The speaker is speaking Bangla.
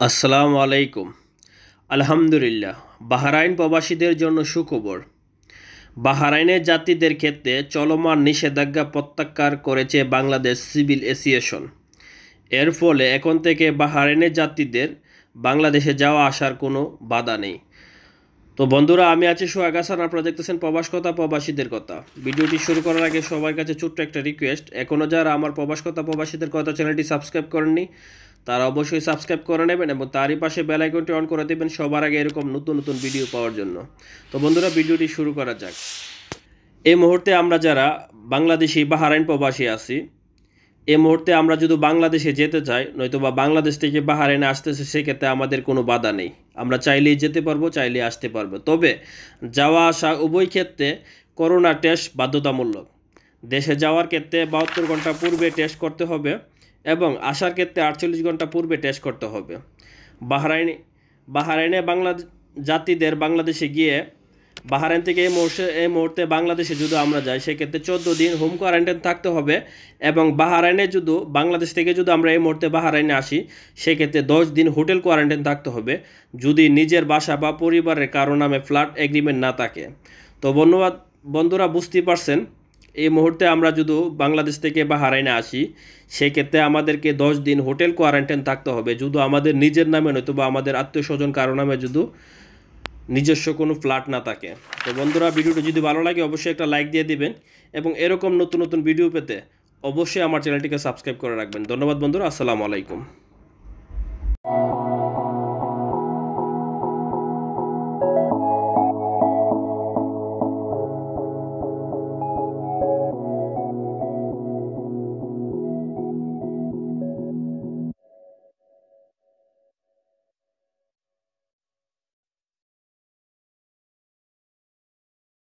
আসসালামু আলাইকুম। আলহামদুলিল্লাহ, বাহরাইন প্রবাসীদের জন্য সুখবর। বাহরাইনের যাত্রীদের ক্ষেত্রে চলমান নিষেধাজ্ঞা প্রত্যাহার করেছে বাংলাদেশ সিভিল এভিয়েশন। এর ফলে এখন থেকে বাহরাইনের যাত্রীদের বাংলাদেশে যাওয়া আসার কোনো বাধা নেই। তো বন্ধুরা, আমি আছি সোহাগ হাসান, আপনারা দেখতেছেন প্রবাস কথা, প্রবাসীদের কথা। ভিডিওটি শুরু করার আগে সবার কাছে ছোট্ট একটা রিকোয়েস্ট, এখনও যারা আমার প্রবাস কথা, প্রবাসীদের কথা চ্যানেলটি সাবস্ক্রাইব করেননি তারা অবশ্যই সাবস্ক্রাইব করে নেবেন এবং তারই পাশে বেল আইকনটি অন করে দেবেন সবার আগে এরকম নতুন নতুন ভিডিও পাওয়ার জন্য। তো বন্ধুরা, ভিডিওটি শুরু করা যাক। এই মুহূর্তে আমরা যারা বাংলাদেশি বাহরাইন প্রবাসী আছি, এই মুহূর্তে আমরা যদি বাংলাদেশে যেতে চাই, নয়তোবা বাংলাদেশ থেকে বাহরাইনে আসতেছে, সেক্ষেত্রে আমাদের কোনো বাধা নেই। আমরা চাইলেই যেতে পারবো, চাইলেই আসতে পারবো। তবে যাওয়া আসা উভয় ক্ষেত্রে করোনা টেস্ট বাধ্যতামূলক। দেশে যাওয়ার ক্ষেত্রে 72 ঘন্টা পূর্বে টেস্ট করতে হবে এবং আসার ক্ষেত্রে 48 ঘন্টা পূর্বে টেস্ট করতে হবে। বাহরাইনে যাত্রীদের বাংলাদেশে গিয়ে বাহরাইন থেকে এই মুহূর্তে বাংলাদেশে যদি আমরা যাই, সেক্ষেত্রে 14 দিন হোম কোয়ারেন্টাইন থাকতে হবে এবং বাহরাইনে যদি বাংলাদেশ থেকে যদি আমরা এই মুহূর্তে বাহরাইনে আসি, সেক্ষেত্রে 10 দিন হোটেল কোয়ারেন্টাইন থাকতে হবে যদি নিজের বাসা বা পরিবারের কারো নামে ফ্ল্যাট এগ্রিমেন্ট না থাকে। তো বন্ধুরা বুঝতেই পারছেন, এই মুহূর্তে আমরা যদি বাংলাদেশ থেকে বাহরাইনে আসি, সেক্ষেত্রে আমাদেরকে 10 দিন হোটেল কোয়ারেন্টাইন থাকতে হবে যদি আমাদের নিজের নামে নয়তো বা আমাদের আত্মীয় স্বজন কারো নামে যদি নিজস্ব কোনো ফ্ল্যাট না থাকে। তো বন্ধুরা, ভিডিওটি যদি ভালো লাগে অবশ্যই একটা লাইক দিয়ে দিবেন এবং এরকম নতুন নতুন ভিডিও পেতে অবশ্যই আমার চ্যানেলটিকে সাবস্ক্রাইব করে রাখবেন। ধন্যবাদ বন্ধুরা, আসসালামু আলাইকুম।